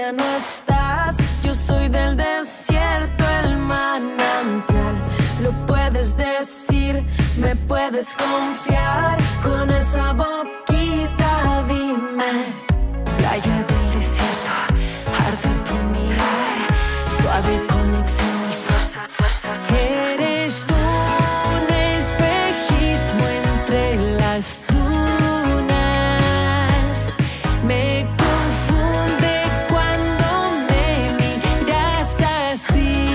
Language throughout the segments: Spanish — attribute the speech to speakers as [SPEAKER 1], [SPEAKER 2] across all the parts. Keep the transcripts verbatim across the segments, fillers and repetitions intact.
[SPEAKER 1] ya no estás. Yo soy del desierto, el manantial. Lo puedes decir, me puedes confiar. Con esa boquita dime. Playa del desierto, arde tu mirar. Suave conexión y fuerza, fuerza, fuerza. Eres un espejismo entre las dunas. Me confunde cuando me miras así.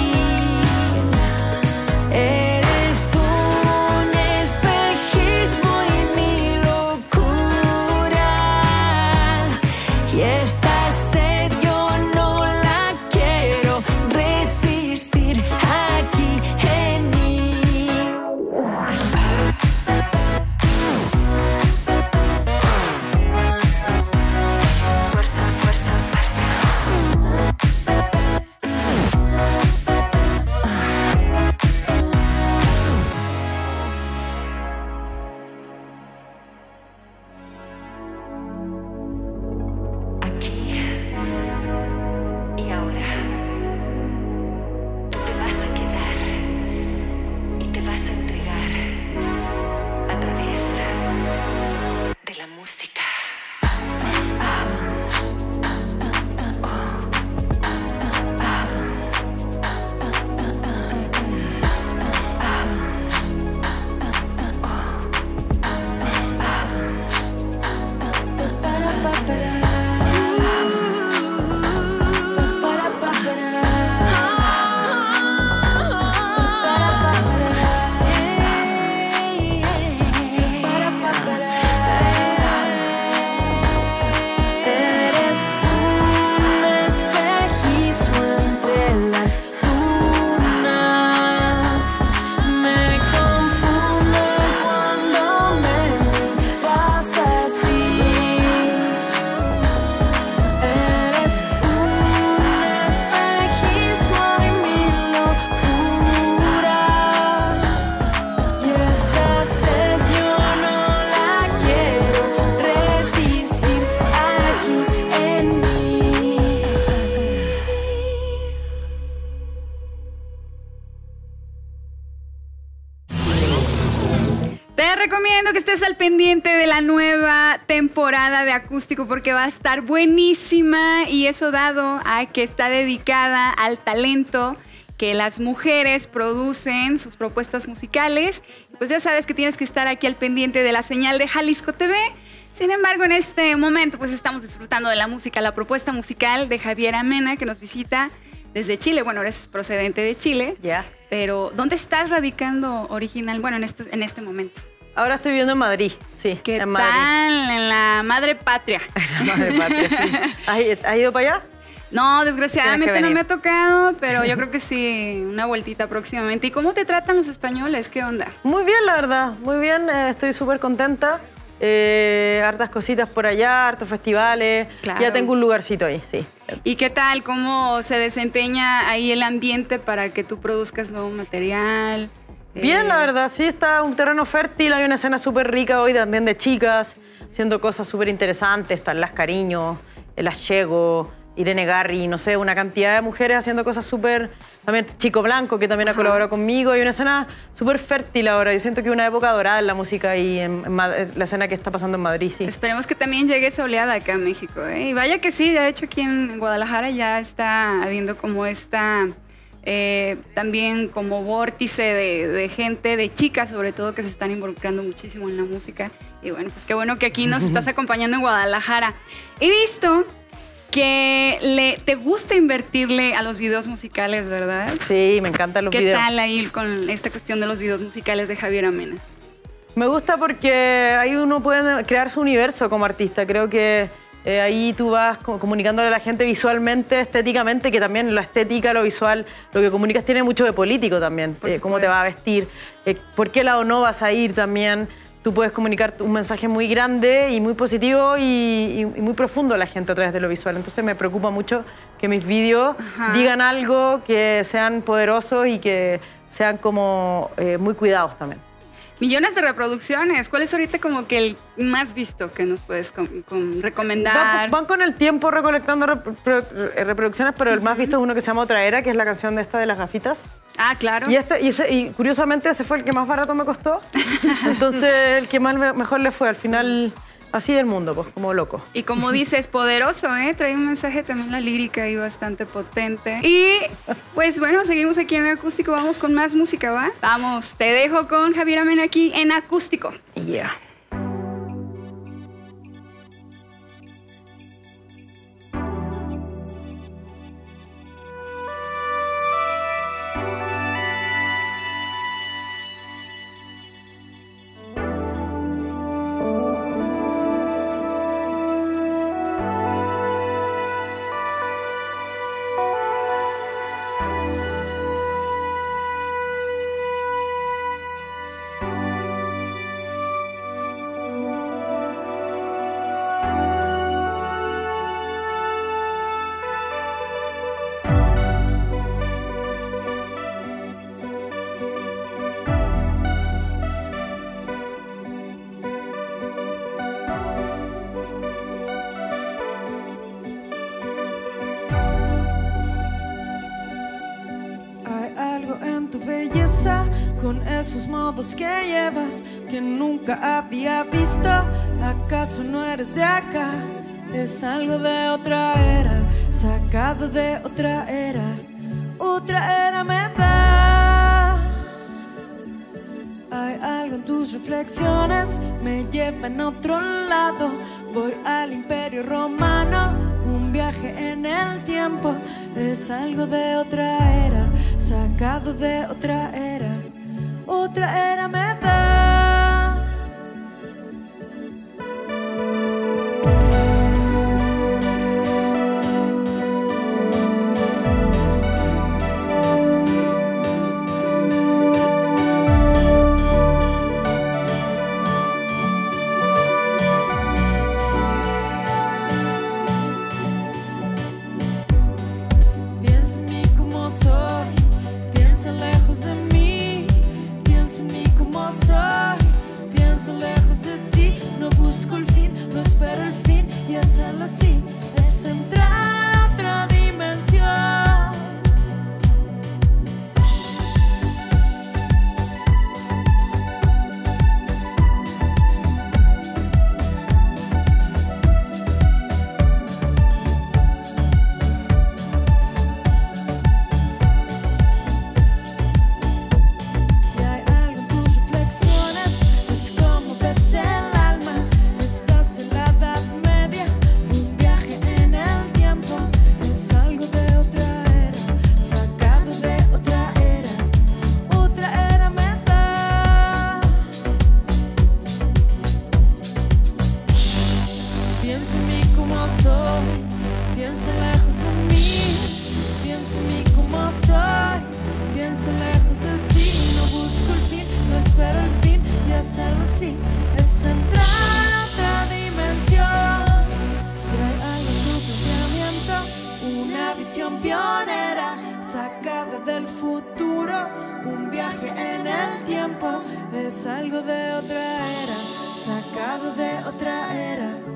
[SPEAKER 1] Eres un espejismo y mi locura. Y esta sed yo no la quiero resistir aquí en mí. Fuerza, fuerza, fuerza. Aquí y ahora. Tú te vas a quedar y te vas a entregar a través de la música. Eres un espejismo entre las dunas. Me confundo cuando me miras así. Eres un espejismo y mi locura. Y esta sed yo no la quiero resistir aquí en mí.
[SPEAKER 2] Te recomiendo que estés al pendiente de la nueva temporada de Acústico porque va a estar buenísima, y eso dado a que está dedicada al talento que las mujeres producen, sus propuestas musicales. Pues ya sabes que tienes que estar aquí al pendiente de la señal de Jalisco T V. Sin embargo, en este momento pues estamos disfrutando de la música, la propuesta musical de Javiera Mena, que nos visita desde Chile. Bueno, eres procedente de Chile,
[SPEAKER 3] Ya.
[SPEAKER 2] pero ¿dónde estás radicando original? Bueno, en este, en este momento.
[SPEAKER 3] Ahora estoy viviendo en Madrid, sí.
[SPEAKER 2] ¿Qué
[SPEAKER 3] en
[SPEAKER 2] tal?
[SPEAKER 3] Madrid.
[SPEAKER 2] En la madre patria.
[SPEAKER 3] La madre patria, sí. ¿Has, has ido para allá?
[SPEAKER 2] No, desgraciadamente
[SPEAKER 3] Tienes
[SPEAKER 2] no
[SPEAKER 3] que
[SPEAKER 2] me ha tocado, pero yo creo que sí, una vueltita próximamente. ¿Y cómo te tratan los españoles? ¿Qué onda?
[SPEAKER 3] Muy bien, la verdad. Muy bien, eh, estoy súper contenta. Eh, hartas cositas por allá, hartos festivales.
[SPEAKER 2] Claro.
[SPEAKER 3] Ya tengo un lugarcito ahí, sí.
[SPEAKER 2] ¿Y qué tal? ¿Cómo se desempeña ahí el ambiente para que tú produzcas nuevo material?
[SPEAKER 3] Bien,
[SPEAKER 2] Eh,
[SPEAKER 3] la verdad, sí, está un terreno fértil, hay una escena súper rica hoy también de chicas, haciendo cosas súper interesantes, están Las Cariño, Las Chego, Irene Garri, no sé, una cantidad de mujeres haciendo cosas súper... También Chico Blanco, que también
[SPEAKER 2] Ajá.
[SPEAKER 3] ha colaborado conmigo, hay una escena súper fértil ahora, yo siento que es una época dorada en la música y en, en Mad- la escena que está pasando en Madrid, sí.
[SPEAKER 2] Esperemos que también llegue esa oleada acá en México, ¿eh? Y vaya que sí, de hecho aquí en Guadalajara ya está habiendo como esta... Eh, también como vórtice de, de gente, de chicas sobre todo, que se están involucrando muchísimo en la música. Y bueno, pues qué bueno que aquí nos estás acompañando en Guadalajara. He visto que le, te gusta invertirle a los videos musicales, ¿verdad?
[SPEAKER 3] Sí, me encantan los
[SPEAKER 2] ¿Qué
[SPEAKER 3] videos.
[SPEAKER 2] tal ahí con esta cuestión de los videos musicales de Javiera Mena?
[SPEAKER 3] Me gusta porque ahí uno puede crear su universo como artista. Creo que eh, ahí tú vas co- comunicándole a la gente visualmente, estéticamente, que también la estética, lo visual, lo que comunicas tiene mucho de político también.
[SPEAKER 2] Por
[SPEAKER 3] Eh, cómo te
[SPEAKER 2] supuesto.
[SPEAKER 3] vas a vestir, eh, por qué lado no vas a ir también. Tú puedes comunicar un mensaje muy grande y muy positivo y, y- y muy profundo a la gente a través de lo visual. Entonces me preocupa mucho que mis vídeos
[SPEAKER 2] Ajá.
[SPEAKER 3] digan algo, que sean poderosos y que sean como eh, muy cuidados también.
[SPEAKER 2] millones de reproducciones. ¿Cuál es ahorita como que el más visto que nos puedes com- com- recomendar?
[SPEAKER 3] Van, van con el tiempo recolectando repro- reproducciones, pero el más visto es uno que se llama Otra Era, que es la canción de esta de las gafitas.
[SPEAKER 2] Ah, claro.
[SPEAKER 3] Y, este, y, ese, y curiosamente ese fue el que más barato me costó. Entonces el que más me- mejor le fue. Al final, así el mundo, pues como loco.
[SPEAKER 2] Y como dices, poderoso, ¿eh? Trae un mensaje también la lírica ahí bastante potente. Y pues bueno, seguimos aquí en Acústico. Vamos con más música, ¿va? Vamos, te dejo con Javier Amena aquí en Acústico.
[SPEAKER 3] Yeah.
[SPEAKER 4] Con esos modos que llevas que nunca había visto. ¿Acaso no eres de acá? Es algo de otra era, sacado de otra era. Otra era me da. Hay algo en tus reflexiones, me lleva en otro lado. Voy al Imperio Romano, un viaje en el tiempo. Es algo de otra era, sacado de otra era. Otra era me da. Piensa en mí como soy, piensa lejos de mí. Pienso en mí como soy, pienso lejos de ti. No busco el fin, no espero el fin. Y hacerlo así es entrar a otra dimensión. Piensa en mí como soy, piensa lejos de mí. Piensa en mí como soy, piensa lejos de ti. No busco el fin, no espero el fin. Y hacerlo así es entrar a otra dimensión. Y hay algo en tu pensamiento, una visión pionera, sacada del futuro, un viaje en el tiempo. Es algo de otra era, sacado de otra era.